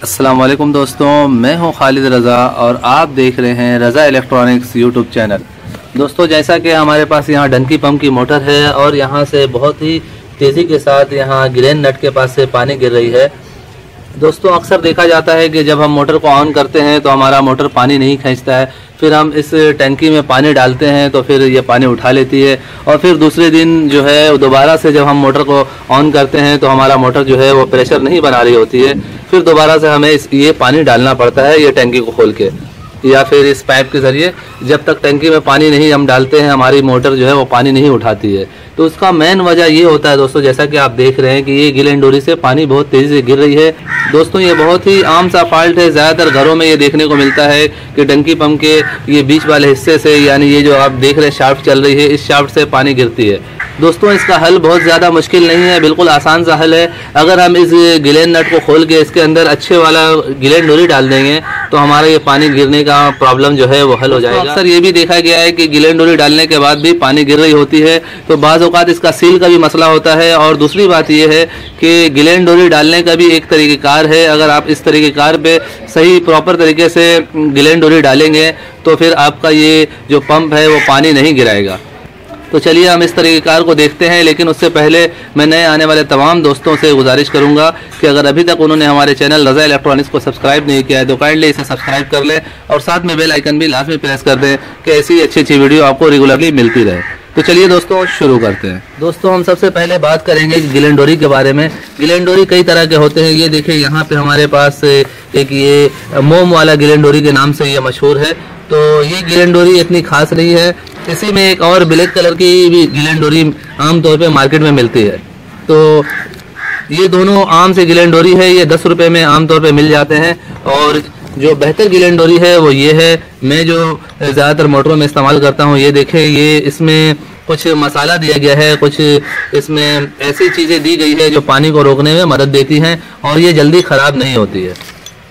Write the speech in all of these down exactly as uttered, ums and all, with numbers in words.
अस्सलाम वालेकुम दोस्तों, मैं हूं खालिद रज़ा और आप देख रहे हैं रज़ा इलेक्ट्रॉनिक्स यूट्यूब चैनल। दोस्तों, जैसा कि हमारे पास यहां डंकी पंप की मोटर है और यहां से बहुत ही तेज़ी के साथ यहां ग्रेन नट के पास से पानी गिर रही है। दोस्तों, अक्सर देखा जाता है कि जब हम मोटर को ऑन करते हैं तो हमारा मोटर पानी नहीं खींचता है, फिर हम इस टंकी में पानी डालते हैं तो फिर ये पानी उठा लेती है और फिर दूसरे दिन जो है दोबारा से जब हम मोटर को ऑन करते हैं तो हमारा मोटर जो है वो प्रेशर नहीं बना रही होती है। फिर दोबारा से हमें इस ये पानी डालना पड़ता है ये टंकी को खोल के या फिर इस पाइप के ज़रिए। जब तक टंकी में पानी नहीं हम डालते हैं हमारी मोटर जो है वो पानी नहीं उठाती है। तो उसका मेन वजह ये होता है दोस्तों, जैसा कि आप देख रहे हैं कि ये गिलन डोरी से पानी बहुत तेज़ी से गिर रही है। दोस्तों, ये बहुत ही आम सा फॉल्ट है, ज़्यादातर घरों में ये देखने को मिलता है कि टंकी पंप के ये बीच वाले हिस्से से, यानी ये जो आप देख रहे हैं शाफ्ट चल रही है, इस शाफ्ट से पानी गिरती है। दोस्तों, इसका हल बहुत ज़्यादा मुश्किल नहीं है, बिल्कुल आसान सा हल है। अगर हम इस गिलेन नट को खोल के इसके अंदर अच्छे वाला गिलेन डोरी डाल देंगे तो हमारा ये पानी गिरने का प्रॉब्लम जो है वो हल हो जाएगा। अक्सर ये भी देखा गया है कि गिलेन डोरी डालने के बाद भी पानी गिर रही होती है, तो बाज़ औक़ात इसका सील का भी मसला होता है। और दूसरी बात ये है कि गिलेन डोरी डालने का भी एक तरीक़ेकार है। अगर आप इस तरीक़ेकार पे सही प्रॉपर तरीके से गिलेन डोरी डालेंगे तो फिर आपका ये जो पंप है वो पानी नहीं गिराएगा। तो चलिए हम इस तरीक़ेकार को देखते हैं, लेकिन उससे पहले मैं नए आने वाले तमाम दोस्तों से गुजारिश करूंगा कि अगर अभी तक उन्होंने हमारे चैनल रज़ा इलेक्ट्रॉनिक्स को सब्सक्राइब नहीं किया है तो काइंडली इसे सब्सक्राइब कर लें और साथ में बेल आइकन भी लाजमी प्रेस कर दें कि ऐसी अच्छी अच्छी वीडियो आपको रेगुलरली मिलती रहे। तो चलिए दोस्तों शुरू करते हैं। दोस्तों, हम सबसे पहले बात करेंगे गिलेन डोरी के बारे में। गिलेन डोरी कई तरह के होते हैं। ये देखिए यहाँ पे हमारे पास एक ये मोम वाला गिलेन डोरी के नाम से ये मशहूर है। तो ये गिलेन डोरी इतनी खास नहीं है। इसी में एक और ब्लैक कलर की भी गिलेन डोरी आमतौर पे मार्केट में मिलती है। तो ये दोनों आम से गिलेन डोरी है, ये दस रुपये में आमतौर पे मिल जाते हैं। और जो बेहतर गिलेन डोरी है वो ये है, मैं जो ज़्यादातर मोटरों में इस्तेमाल करता हूँ। ये देखें, ये इसमें कुछ मसाला दिया गया है, कुछ इसमें ऐसी चीज़ें दी गई है जो पानी को रोकने में मदद देती हैं और ये जल्दी ख़राब नहीं होती है।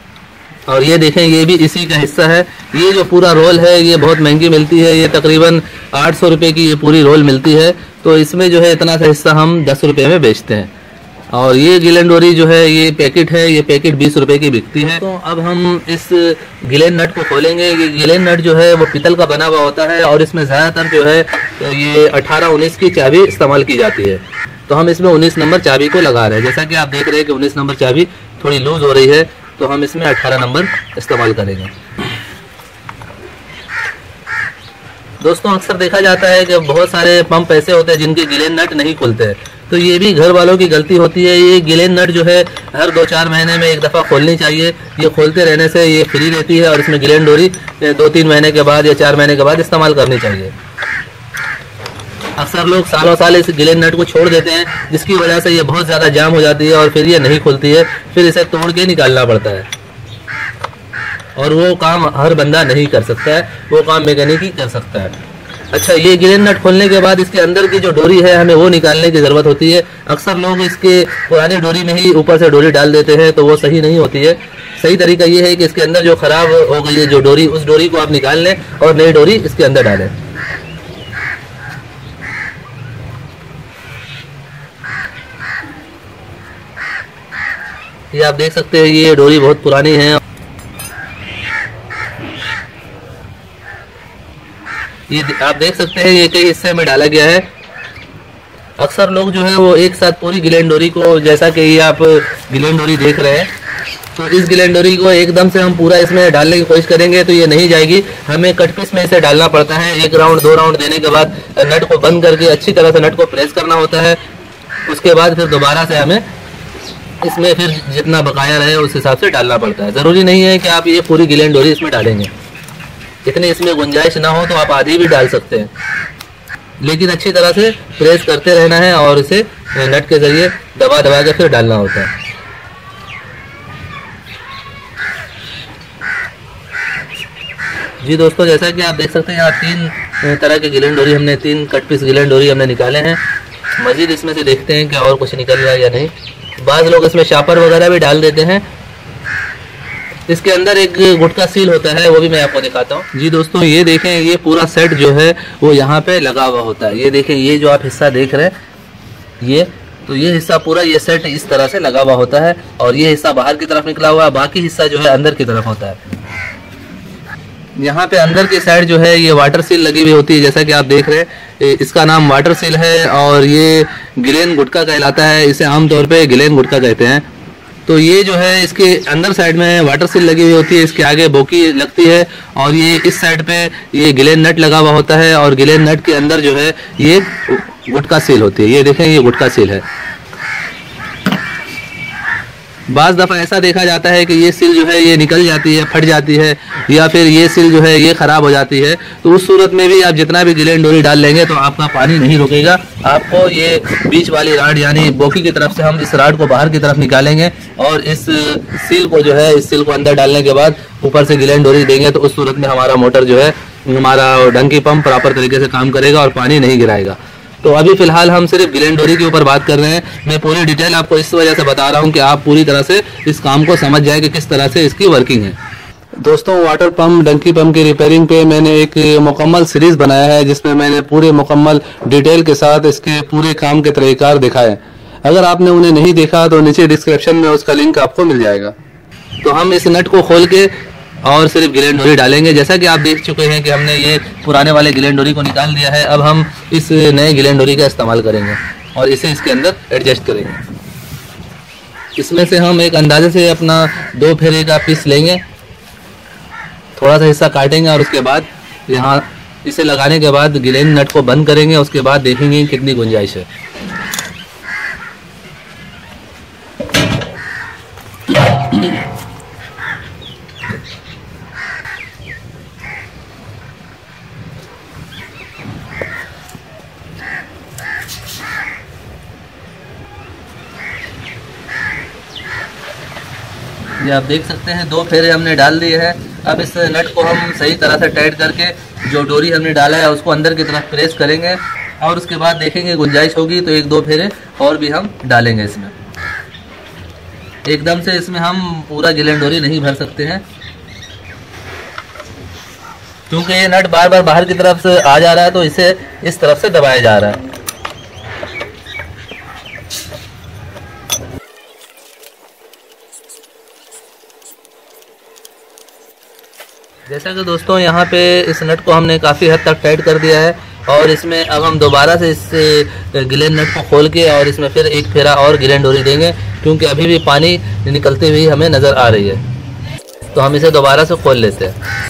और ये देखें, ये भी इसी का हिस्सा है। ये जो पूरा रोल है ये बहुत महंगी मिलती है, ये तकरीबन आठ सौ रुपये की ये पूरी रोल मिलती है। तो इसमें जो है इतना सा हिस्सा हम दस रुपये में बेचते हैं। और ये गिलेन डोरी जो है ये पैकेट है, ये पैकेट बीस रुपए की बिकती है। तो अब हम इस गिलेन नट को खोलेंगे। ये गिलेन नट जो है वो पीतल का बना हुआ होता है और इसमें ज़्यादातर जो है ये अठारह उन्नीस की चाबी इस्तेमाल की जाती है। तो हम इसमें उन्नीस नंबर चाबी को लगा रहे हैं। जैसा कि आप देख रहे हैं कि उन्नीस नंबर चाबी थोड़ी लूज हो रही है, तो हम इसमें अठारह नंबर इस्तेमाल करेंगे। दोस्तों, अक्सर देखा जाता है कि बहुत सारे पंप ऐसे होते हैं जिनके गिलेन नट नहीं खुलते हैं, तो ये भी घर वालों की गलती होती है। ये गिलेन नट जो है हर दो चार महीने में एक दफ़ा खोलनी चाहिए। ये खोलते रहने से ये फ्री रहती है और इसमें गिलेन डोरी दो तीन महीने के बाद या चार महीने के बाद इस्तेमाल करनी चाहिए। अक्सर लोग सालों साल इस गिलेन नट को छोड़ देते हैं, जिसकी वजह से ये बहुत ज़्यादा जाम हो जाती है और फिर ये नहीं खुलती है। फिर इसे तोड़ के निकालना पड़ता है और वो काम हर बंदा नहीं कर सकता है, वो काम मैकेनिक ही कर सकता है। अच्छा, ये गिलेन नट खोलने के बाद इसके अंदर की जो डोरी है हमें वो निकालने की ज़रूरत होती है। अक्सर लोग इसके पुरानी डोरी में ही ऊपर से डोरी डाल देते हैं, तो वो सही नहीं होती है। सही तरीका ये है कि इसके अंदर जो ख़राब हो गई है जो डोरी, उस डोरी को आप निकाल लें और नई डोरी इसके अंदर डालें। ये आप देख सकते हैं ये डोरी बहुत पुरानी है। ये आप देख सकते हैं ये कई हिस्से में डाला गया है। अक्सर लोग जो है वो एक साथ पूरी गिलेन डोरी को, जैसा कि ये आप गिलेन डोरी देख रहे हैं, तो इस गिलेन डोरी को एकदम से हम पूरा इसमें डालने की कोशिश करेंगे तो ये नहीं जाएगी। हमें कट पीस में इसे डालना पड़ता है। एक राउंड दो राउंड देने के बाद नट को बंद करके अच्छी तरह से नट को प्रेस करना होता है। उसके बाद फिर दोबारा से हमें इसमें फिर जितना बकाया रहे उस हिसाब से डालना पड़ता है। ज़रूरी नहीं है कि आप ये पूरी गिलेन डोरी इसमें डालेंगे। इतनी इसमें गुंजाइश ना हो तो आप आधी भी डाल सकते हैं, लेकिन अच्छी तरह से प्रेस करते रहना है और इसे नट के ज़रिए दबा दबा के फिर डालना होता है। जी दोस्तों, जैसा कि आप देख सकते हैं यहाँ तीन तरह के गिलेन डोरी हमने तीन कट पीस गिलेन डोरी हमने निकाले हैं। मजीद इसमें से देखते हैं कि और कुछ निकल रहा है या नहीं। बाज़ लोग इसमें शापर वगैरह भी डाल देते हैं। इसके अंदर एक गुटका सील होता है, वो भी मैं आपको दिखाता हूँ। जी दोस्तों, ये देखें, ये पूरा सेट जो है वो यहाँ पे लगा हुआ होता है। ये देखें, ये जो आप हिस्सा देख रहे हैं ये तो ये हिस्सा पूरा ये सेट इस तरह से लगा हुआ होता है और ये हिस्सा बाहर की तरफ निकला हुआ है, बाकी हिस्सा जो है अंदर की तरफ होता है। यहाँ पे अंदर की साइड जो है ये वाटर सील लगी हुई होती है, जैसा कि आप देख रहे हैं। इसका नाम वाटर सील है और ये गिलेन गुटका कहलाता है, इसे आमतौर पे गिलेन गुटका कहते हैं। तो ये जो है इसके अंदर साइड में वाटर सील लगी हुई होती है, इसके आगे बोकी लगती है और ये इस साइड पे ये गिलेन नट लगा हुआ होता है और गिलेन नट के अंदर जो है ये गुटका सील होती है। ये देखें, ये गुटका सील है। बाज़ दफ़ा ऐसा देखा जाता है कि ये सील जो है ये निकल जाती है, फट जाती है, या फिर ये सील जो है ये ख़राब हो जाती है। तो उस सूरत में भी आप जितना भी गिलेन डोरी डाल लेंगे तो आपका पानी नहीं रुकेगा। आपको ये बीच वाली राड यानी बोकी की तरफ से हम इस राड को बाहर की तरफ निकालेंगे और इस सील को जो है इस सील को अंदर डालने के बाद ऊपर से गिलेन डोरी देंगे तो उस सूरत में हमारा मोटर जो है, हमारा डंकी पंप प्रॉपर तरीके से काम करेगा और पानी नहीं गिराएगा। तो अभी फिलहाल हम सिर्फ गिलेन डोरी के ऊपर बात कर रहे हैं। मैं पूरी डिटेल आपको इस वजह से बता रहा हूं कि आप पूरी तरह से इस काम को समझ जाए कि किस तरह से इसकी वर्किंग है। दोस्तों, वाटर पंप, डंकी पंप की रिपेयरिंग पे मैंने एक मुकम्मल सीरीज बनाया है जिसमें मैंने पूरे मुकम्मल डिटेल के साथ इसके पूरे काम के तरीक़ार दिखाए। अगर आपने उन्हें नहीं देखा तो नीचे डिस्क्रिप्शन में उसका लिंक आपको मिल जाएगा। तो हम इस नट को खोल के और सिर्फ गिलेन डोरी डालेंगे। जैसा कि आप देख चुके हैं कि हमने ये पुराने वाले गिलेन डोरी को निकाल दिया है। अब हम इस नए गिलेन डोरी का इस्तेमाल करेंगे और इसे इसके अंदर एडजस्ट करेंगे। इसमें से हम एक अंदाजे से अपना दो फेरे का पीस लेंगे, थोड़ा सा हिस्सा काटेंगे और उसके बाद यहाँ इसे लगाने के बाद गिलेन नट को बंद करेंगे। उसके बाद देखेंगे कितनी गुंजाइश है। ये आप देख सकते हैं दो फेरे हमने डाल दिए हैं। अब इस नट को हम सही तरह से टाइट करके जो डोरी हमने डाला है उसको अंदर की तरफ प्रेस करेंगे और उसके बाद देखेंगे गुंजाइश होगी तो एक दो फेरे और भी हम डालेंगे इसमें। एकदम से इसमें हम पूरा गिलेन डोरी नहीं भर सकते हैं क्योंकि ये नट बार बार बाहर की तरफ से आ जा रहा है, तो इसे इस तरफ से दबाया जा रहा है। जैसा कि दोस्तों यहाँ पे इस नट को हमने काफ़ी हद तक टाइट कर दिया है और इसमें अब हम दोबारा से इस गिलेन नट को खोल के और इसमें फिर एक फेरा और गिलेन डोरी देंगे क्योंकि अभी भी पानी निकलती हुई हमें नज़र आ रही है। तो हम इसे दोबारा से खोल लेते हैं।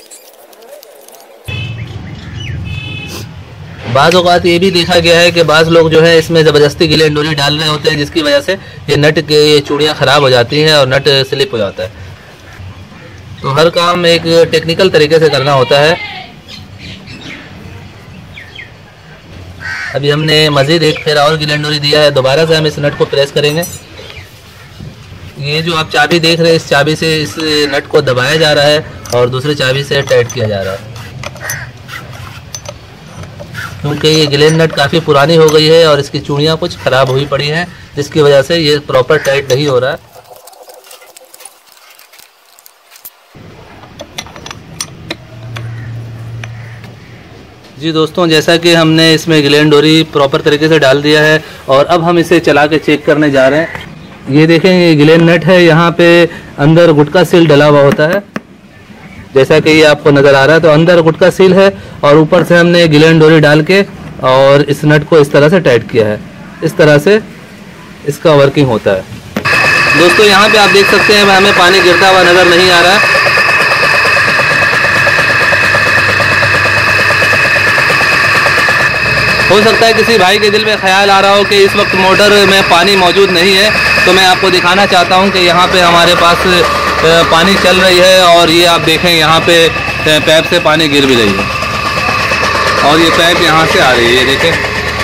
बाज़ औक़ात ये भी देखा गया है कि बाज़ लोग जो है इसमें ज़बरदस्ती गिलेन डोरी डाल रहे होते हैं जिसकी वजह से ये नट के ये चूड़ियाँ ख़राब हो जाती हैं और नट स्लिप हो जाता है। तो हर काम एक टेक्निकल तरीके से करना होता है। अभी हमने मज़ीद एक फेरा और गिलेन डोरी दिया है, दोबारा से हम इस नट को प्रेस करेंगे। ये जो आप चाबी देख रहे हैं, इस चाबी से इस नट को दबाया जा रहा है और दूसरी चाबी से टाइट किया जा रहा है क्योंकि ये गिलेन नट काफ़ी पुरानी हो गई है और इसकी चूड़ियाँ कुछ ख़राब हुई पड़ी हैं जिसकी वजह से ये प्रॉपर टाइट नहीं हो रहा है। जी दोस्तों, जैसा कि हमने इसमें गिलेन डोरी प्रॉपर तरीके से डाल दिया है और अब हम इसे चला के चेक करने जा रहे हैं। ये देखें, ये गिलेन नट है, यहाँ पे अंदर गुटका सील डला हुआ होता है जैसा कि ये आपको नज़र आ रहा है। तो अंदर गुटका सील है और ऊपर से हमने गिलेन डोरी डाल के और इस नट को इस तरह से टाइट किया है। इस तरह से इसका वर्किंग होता है। दोस्तों, यहाँ पे आप देख सकते हैं हमें पानी गिरता हुआ नज़र नहीं आ रहा है। हो सकता है किसी भाई के दिल में ख्याल आ रहा हो कि इस वक्त मोटर में पानी मौजूद नहीं है, तो मैं आपको दिखाना चाहता हूं कि यहाँ पे हमारे पास पानी चल रही है और ये आप देखें यहाँ पे पैप से पानी गिर भी रही है और ये पैप यहाँ से आ रही है। ये देखें,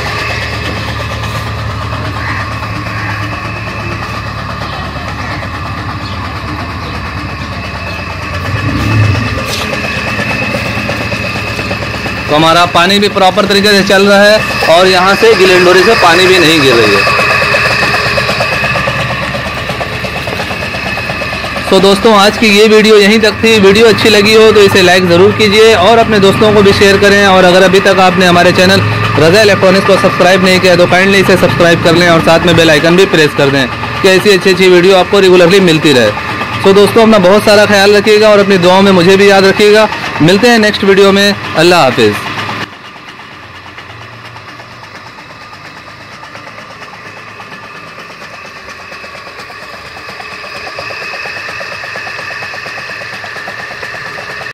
तो हमारा पानी भी प्रॉपर तरीके से चल रहा है और यहाँ से गिलेन डोरी से पानी भी नहीं गिर रही है। तो दोस्तों, आज की ये वीडियो यहीं तक थी। वीडियो अच्छी लगी हो तो इसे लाइक ज़रूर कीजिए और अपने दोस्तों को भी शेयर करें। और अगर अभी तक आपने हमारे चैनल रज़ा इलेक्ट्रॉनिक्स को सब्सक्राइब नहीं किया तो काइंडली इसे सब्सक्राइब कर लें और साथ में बेल आइकन भी प्रेस कर दें कि ऐसी अच्छी अच्छी वीडियो आपको रेगुलरली मिलती रहे। तो दोस्तों अपना बहुत सारा ख्याल रखिएगा और अपनी दुआओं में मुझे भी याद रखिएगा। मिलते हैं नेक्स्ट वीडियो में। अल्लाह हाफिज़।